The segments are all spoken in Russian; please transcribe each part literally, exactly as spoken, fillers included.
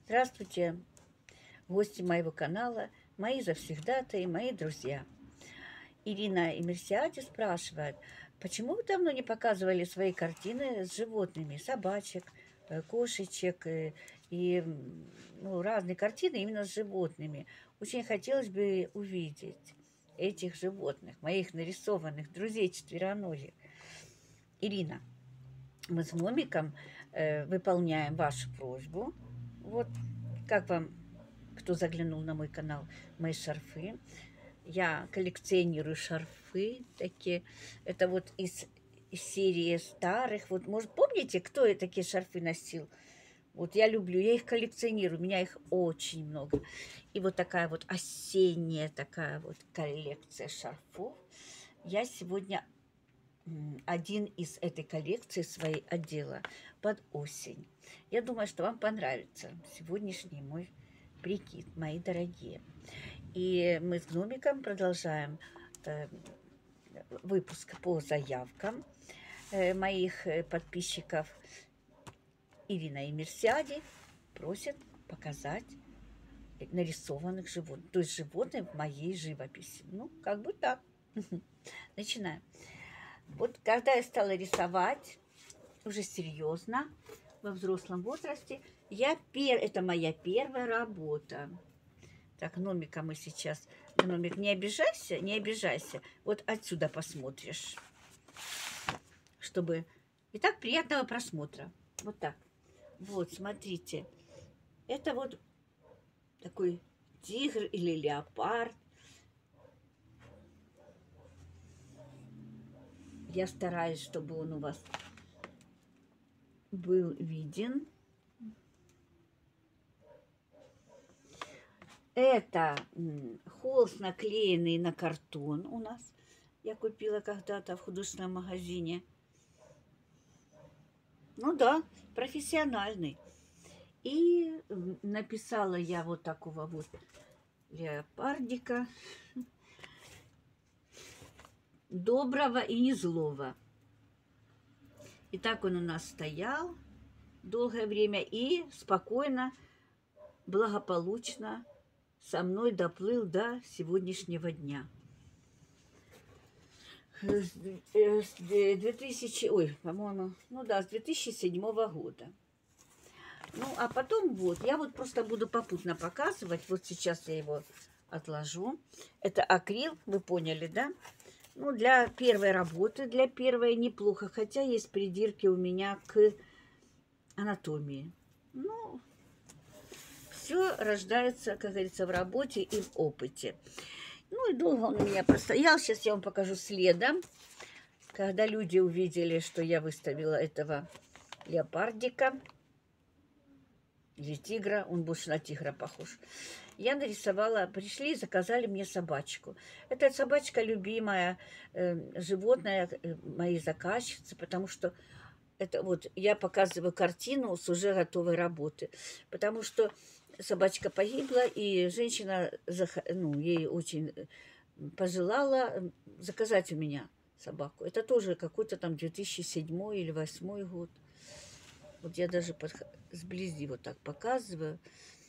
Здравствуйте, гости моего канала, мои завсегдатаи, мои друзья. Ирина Имерсиади спрашивает, почему вы давно не показывали свои картины с животными, собачек, э, кошечек э, и м, ну, разные картины именно с животными. Очень хотелось бы увидеть этих животных, моих нарисованных друзей четвероногих. Ирина, мы с Момиком э, выполняем вашу просьбу. Вот как вам, кто заглянул на мой канал, мои шарфы. Я коллекционирую шарфы такие. Это вот из, из серии старых. Вот, может, помните, кто такие шарфы носил? Вот я люблю, я их коллекционирую, у меня их очень много. И вот такая вот осенняя такая вот коллекция шарфов. Я сегодня один из этой коллекции своей одела под осень. Я думаю, что вам понравится сегодняшний мой прикид, мои дорогие. И мы с Гномиком продолжаем э, выпуск по заявкам э, моих э, подписчиков. Ирина Имерсиади просит показать нарисованных животных, то есть животных в моей живописи. Ну, как бы так. Начинаем. Вот когда я стала рисовать уже серьезно, во взрослом возрасте, я пер... это моя первая работа. Так, Гномика мы сейчас... Гномик, не обижайся, не обижайся. Вот отсюда посмотришь. Чтобы... Итак, приятного просмотра. Вот так. Вот, смотрите. Это вот такой тигр или леопард. Я стараюсь, чтобы он у вас был виден. Это холст, наклеенный на картон у нас. Я купила когда-то в художественном магазине. Ну да, профессиональный. И написала я вот такого вот леопардика. Доброго и не злого. И так он у нас стоял долгое время и спокойно, благополучно со мной доплыл до сегодняшнего дня. С две тысячи, ой, по-моему, ну да, с две тысячи седьмого года. Ну, а потом вот, я вот просто буду попутно показывать. Вот сейчас я его отложу. Это акрил, вы поняли, да? Ну, для первой работы, для первой неплохо. Хотя есть придирки у меня к анатомии. Ну, все рождается, как говорится, в работе и в опыте. Ну, и долго он у меня простоял. Сейчас я вам покажу следом. Когда люди увидели, что я выставила этого леопардика или тигра, он больше на тигра похож, я нарисовала, пришли и заказали мне собачку. Это собачка любимая, э, животное э, моей заказчицы, потому что это вот я показываю картину с уже готовой работы, потому что собачка погибла, и женщина, ну, ей очень пожелала заказать у меня собаку. Это тоже какой-то там две тысячи седьмой или две тысячи восьмой год. Вот я даже под... сблизи вот так показываю.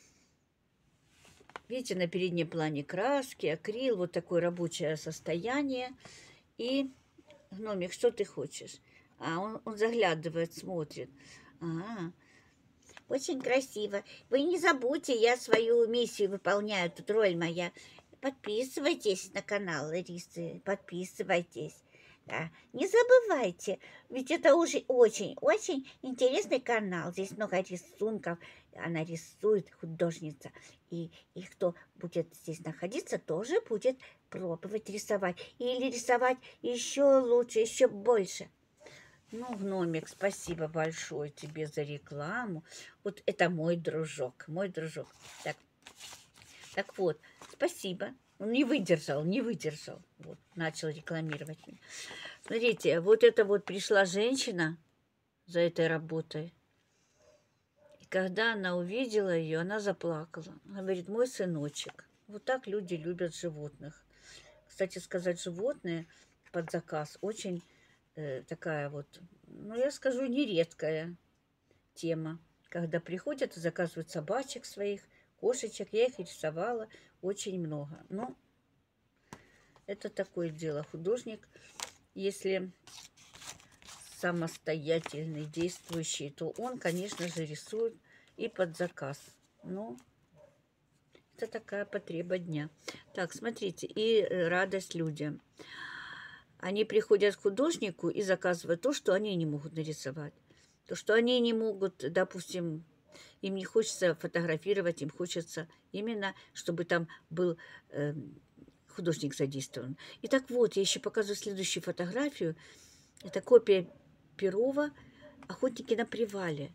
Видите, на переднем плане краски, акрил, вот такое рабочее состояние. И, Гномик, что ты хочешь? А он, он заглядывает, смотрит. А, очень красиво. Вы не забудьте, я свою миссию выполняю, тут роль моя. Подписывайтесь на канал Ларисы, подписывайтесь. Да. Не забывайте, ведь это уже очень-очень интересный канал. Здесь много рисунков, она рисует, художница. И, и кто будет здесь находиться, тоже будет пробовать рисовать. Или рисовать еще лучше, еще больше. Ну, Гномик, спасибо большое тебе за рекламу. Вот это мой дружок, мой дружок. Так, так вот, спасибо. Он не выдержал, не выдержал. Вот, начал рекламировать меня. Смотрите, вот это вот пришла женщина за этой работой. И когда она увидела ее, она заплакала. Она говорит, мой сыночек. Вот так люди любят животных. Кстати сказать, животные под заказ очень э, такая вот, ну я скажу, нередкая тема. когда приходят и заказывают собачек своих, кошечек. Я их рисовала очень много. Но это такое дело. Художник, если самостоятельный, действующий, то он, конечно же, рисует и под заказ. Но это такая потреба дня. Так, смотрите, и радость людям. Они приходят к художнику и заказывают то, что они не могут нарисовать. То, что они не могут, допустим, им не хочется фотографировать, им хочется именно, чтобы там был э, художник задействован. Итак, вот, я еще показываю следующую фотографию. Это копия Перова «Охотники на привале».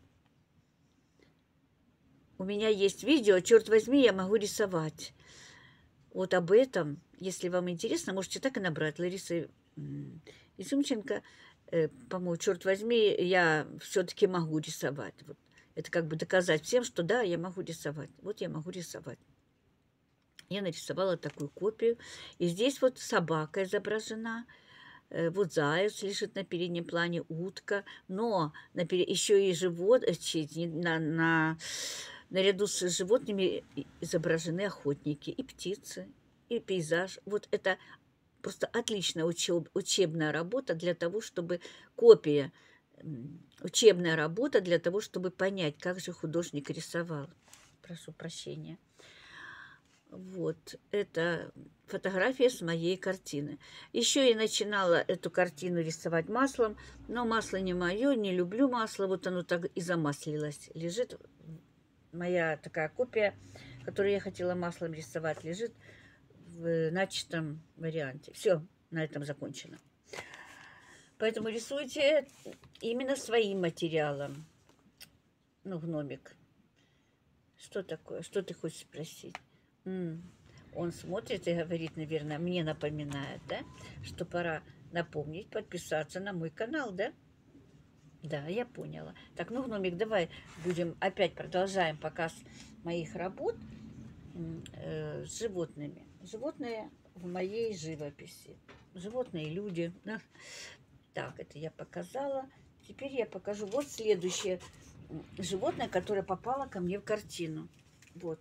У меня есть видео, черт возьми, я могу рисовать. Вот об этом, если вам интересно, можете так и набрать. Лариса Изюмченко, э, по-моему, черт возьми, я все-таки могу рисовать. Вот. Это как бы доказать всем, что да, я могу рисовать. Вот я могу рисовать. Я нарисовала такую копию. И здесь вот собака изображена. Э, вот заяц лежит на переднем плане, утка. Но на перед... еще и живот... на, на... наряду с животными изображены охотники и птицы, и пейзаж. Вот это просто отличная учеб, учебная работа для того, чтобы копия, учебная работа для того, чтобы понять, как же художник рисовал. Прошу прощения. Вот, это фотография с моей картины. Еще я начинала эту картину рисовать маслом, но масло не мое, не люблю масло. Вот оно так и замаслилось. Лежит моя такая копия, которую я хотела маслом рисовать, лежит в начатом варианте. Все, на этом закончено. Поэтому рисуйте именно своим материалом. Ну, гномик. Что такое? Что ты хочешь спросить? М-м. Он смотрит и говорит, наверное, мне напоминает, да, что пора напомнить, подписаться на мой канал, да? Да, я поняла. Так, ну, гномик, давай будем опять продолжаем показ моих работ э, с животными. Животные в моей живописи. Животные, люди. Да? Так, это я показала. Теперь я покажу вот следующее животное, которое попало ко мне в картину. Вот.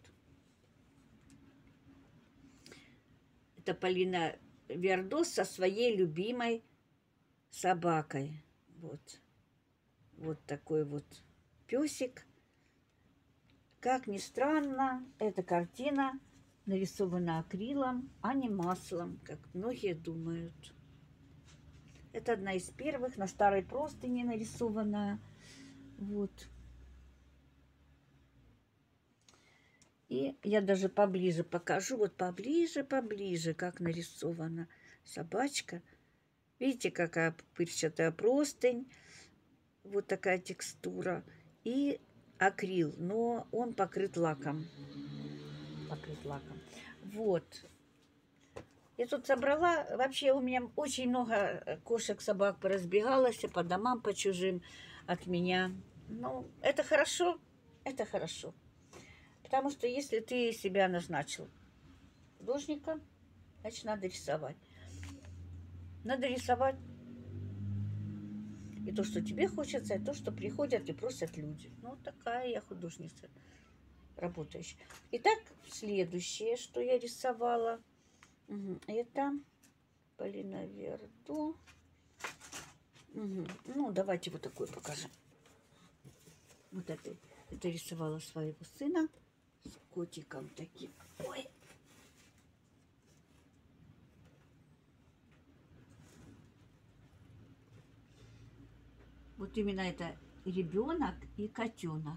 Это Полина Вердос со своей любимой собакой. Вот. Вот такой вот песик. Как ни странно, эта картина нарисована акрилом, а не маслом, как многие думают. Это одна из первых, на старой простыне нарисованная. Вот. И я даже поближе покажу, вот поближе, поближе, как нарисована собачка. Видите, какая пупырчатая простынь, вот такая текстура. И акрил, но он покрыт лаком. Покрыт лаком. Вот. Я тут собрала, вообще у меня очень много кошек, собак поразбегалось по домам, по чужим от меня. Ну, это хорошо, это хорошо. Потому что если ты себя назначил художником, значит, надо рисовать. Надо рисовать и то, что тебе хочется, и то, что приходят и просят люди. Ну, такая я художница работающая. Итак, следующее, что я рисовала, это Полина Вердо. Угу. Ну, давайте вот такой покажем. Вот это, это рисовала своего сына с котиком таким. Ой. Вот именно это ребенок и котенок.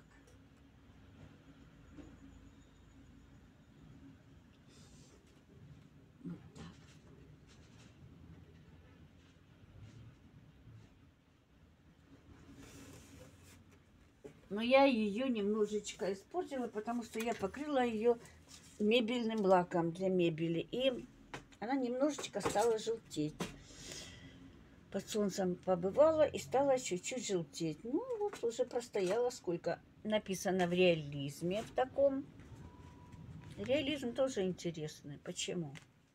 Вот так. Но я ее немножечко испортила, потому что я покрыла ее мебельным лаком для мебели. И она немножечко стала желтеть. Под солнцем побывала и стала чуть-чуть желтеть. Ну, вот уже простояла сколько. Написано в реализме в таком. Реализм тоже интересный. Почему?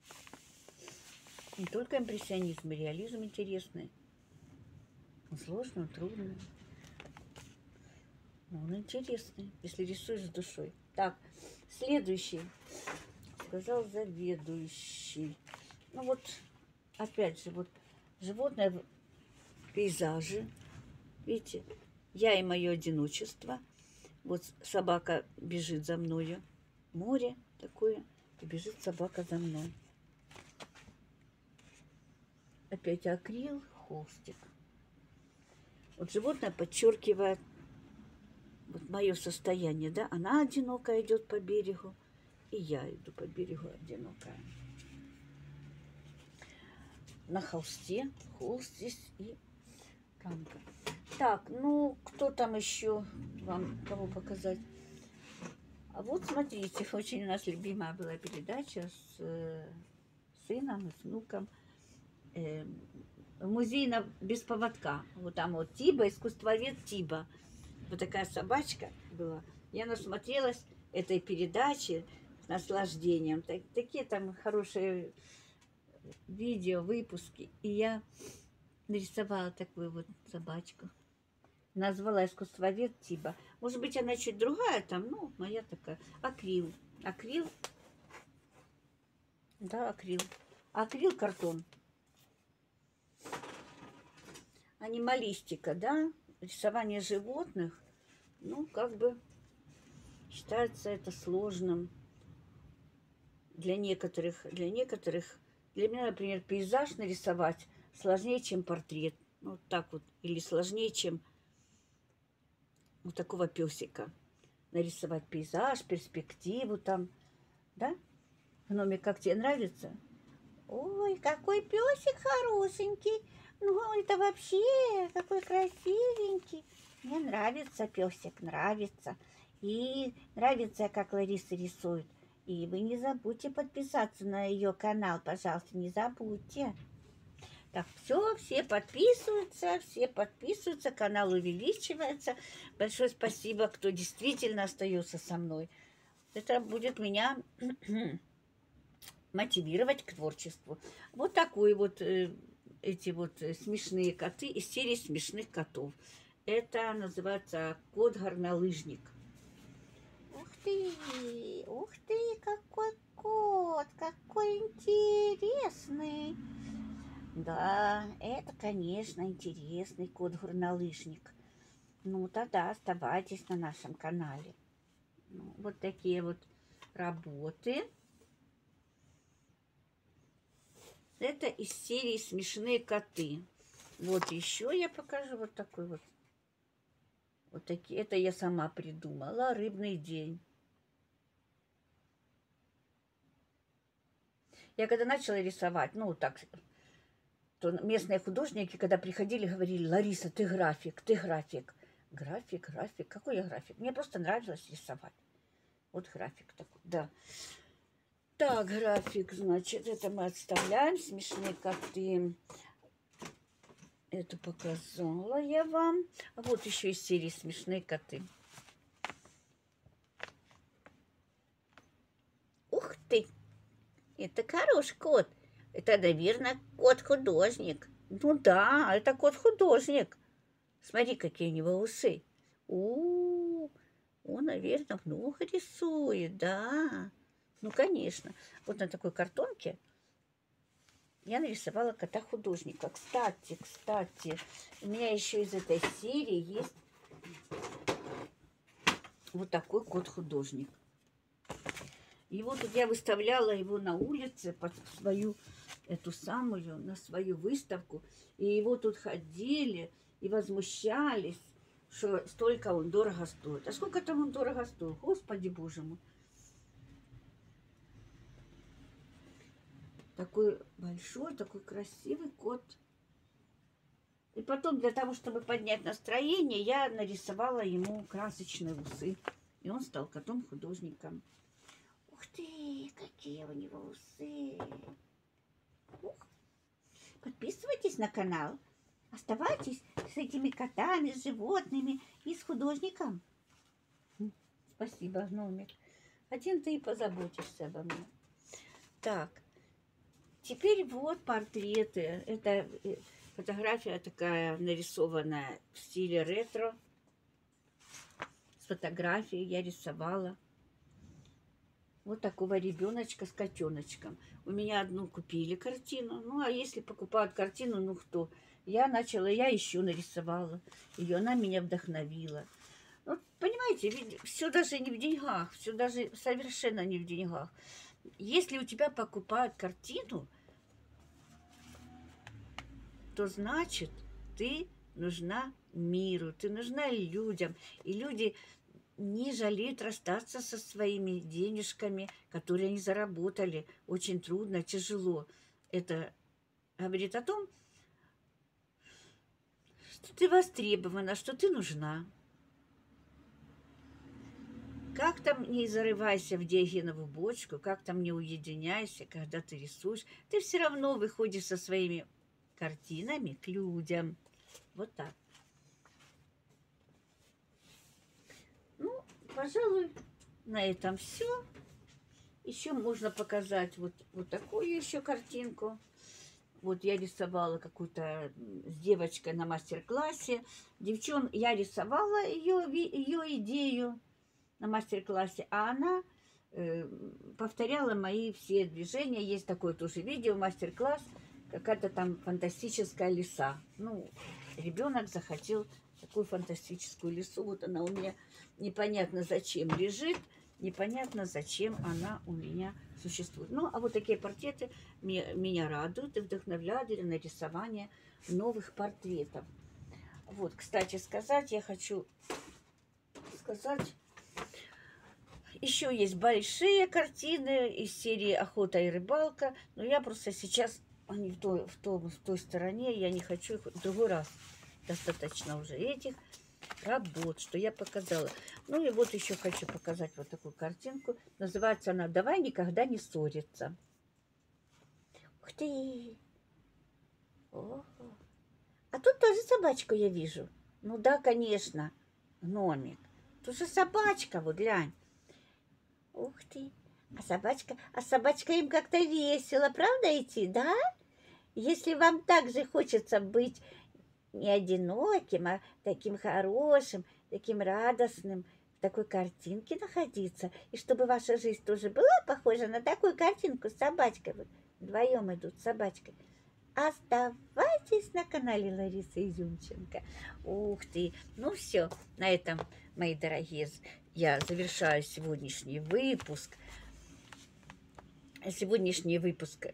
Не только импрессионизм, реализм интересный. Сложно, трудно. Ну, он интересный, если рисуешь с душой. Так, следующий. Сказал заведующий. Ну вот, опять же, вот животное в пейзаже. Видите, я и мое одиночество. Вот собака бежит за мною. Море такое, и бежит собака за мной. Опять акрил, холстик. Вот животное подчеркивает вот мое состояние, да? Она одинокая идет по берегу, и я иду по берегу одинокая. На холсте, холст здесь и рамка. Так, ну, кто там еще вам, кого показать? А вот смотрите, очень у нас любимая была передача с э, сыном и с внуком. Э, музей на, без поводка. Вот там вот Тиба, искусствовед Тиба. Вот такая собачка была. Я насмотрелась этой передачи с наслаждением. Так, такие там хорошие видео, выпуски. И я нарисовала такую вот собачку. Назвала искусствовед Тиба. Может быть, она чуть другая там, ну, моя такая. Акрил. Акрил. Да, акрил. Акрил картон. Анималистика, да, рисование животных, ну, как бы считается это сложным для некоторых, для некоторых, для меня, например, пейзаж нарисовать сложнее, чем портрет, ну, вот так вот, или сложнее, чем вот такого песика. Нарисовать пейзаж, перспективу там, да? Гномик, как тебе нравится? Ой, какой песик хорошенький. Ну, это вообще какой красивенький. Мне нравится песик, нравится. И нравится, как Лариса рисует. И вы не забудьте подписаться на ее канал, пожалуйста, не забудьте. Так, все, все подписываются, все подписываются, канал увеличивается. Большое спасибо, кто действительно остается со мной. Это будет меня мотивировать к творчеству. Вот такой вот, э, эти вот смешные коты из серии смешных котов. Это называется кот-горнолыжник. Ух ты, ух ты, какой кот, какой интересный. Да, это, конечно, интересный кот-горнолыжник. Ну, тогда оставайтесь на нашем канале. Ну, вот такие вот работы. Это из серии «Смешные коты». Вот еще я покажу вот такой вот. Вот такие. Это я сама придумала. Рыбный день. Я когда начала рисовать, ну, так, то местные художники, когда приходили, говорили: Лариса, ты график, ты график. График, график. Какой я график? Мне просто нравилось рисовать. Вот график такой, да. Так, график, значит, это мы отставляем. Смешные коты. Это показала я вам. А вот еще из серии «Смешные коты». Ух ты! Это хороший кот. Это, наверное, кот-художник. Ну да, это кот-художник. Смотри, какие у него усы. У-у-у, он, наверное, много рисует, да. Ну, конечно. Вот на такой картонке я нарисовала кота-художника. Кстати, кстати, у меня еще из этой серии есть вот такой кот-художник. И вот я выставляла его на улице под свою, эту самую, на свою выставку. И его тут ходили и возмущались, что столько он дорого стоит. А сколько там он дорого стоит? Господи боже мой. Такой большой, такой красивый кот. И потом, для того, чтобы поднять настроение, я нарисовала ему красочные усы. И он стал котом-художником. Ух ты, какие у него усы. Ух. Подписывайтесь на канал. Оставайтесь с этими котами, с животными и с художником. Спасибо, гномик. Один ты и позаботишься обо мне. Так. Теперь вот портреты. Это фотография такая нарисованная в стиле ретро. с фотографией я рисовала. Вот такого ребеночка с котеночком. У меня одну купили картину. Ну, а если покупают картину, ну кто? Я начала, я еще нарисовала ее. Она меня вдохновила. Ну, понимаете, ведь все даже не в деньгах. Все даже совершенно не в деньгах. Если у тебя покупают картину, то значит, ты нужна миру, ты нужна людям. И люди не жалеют расстаться со своими денежками, которые они заработали. Очень трудно, тяжело. Это говорит о том, что ты востребована, что ты нужна. Как там не зарывайся в диогенову бочку, как там не уединяйся, когда ты рисуешь, ты все равно выходишь со своими картинами к людям. Вот так. Ну, пожалуй, на этом все. Еще можно показать вот, вот такую еще картинку. Вот я рисовала какую-то с девочкой на мастер-классе. Девчон, я рисовала ее, ее идею на мастер-классе, а она э, повторяла мои все движения. Есть такое тоже видео, мастер-класс, какая-то там фантастическая лиса. Ну, ребенок захотел такую фантастическую лису. Вот она у меня непонятно зачем лежит, непонятно зачем она у меня существует. Ну, а вот такие портреты меня, меня радуют и вдохновляют для нарисования новых портретов. Вот, кстати сказать, я хочу сказать, еще есть большие картины из серии «Охота и рыбалка», но я просто сейчас, они в той, в том, в той стороне, я не хочу их в другой раз. Достаточно уже этих работ, что я показала. Ну и вот еще хочу показать вот такую картинку. Называется она «Давай никогда не ссориться». Ух ты! О-о-о. А тут тоже собачку я вижу. Ну да, конечно, гномик. Тут же собачка, вот глянь. Ух ты! А собачка, а собачка им как-то весело, правда, идти, да? Если вам также хочется быть не одиноким, а таким хорошим, таким радостным, в такой картинке находиться, и чтобы ваша жизнь тоже была похожа на такую картинку с собачкой, вот вдвоем идут с собачкой, оставайтесь на канале Ларисы Изюмченко. Ух ты! Ну все, на этом, мои дорогие, я завершаю сегодняшний выпуск. Сегодняшний выпуск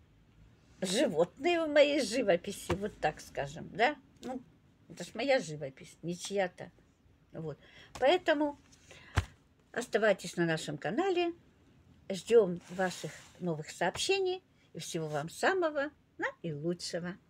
животные в моей живописи, вот так скажем, да? Ну, это ж моя живопись, не чья-то. Вот. Поэтому оставайтесь на нашем канале. Ждем ваших новых сообщений. И всего вам самого наилучшего.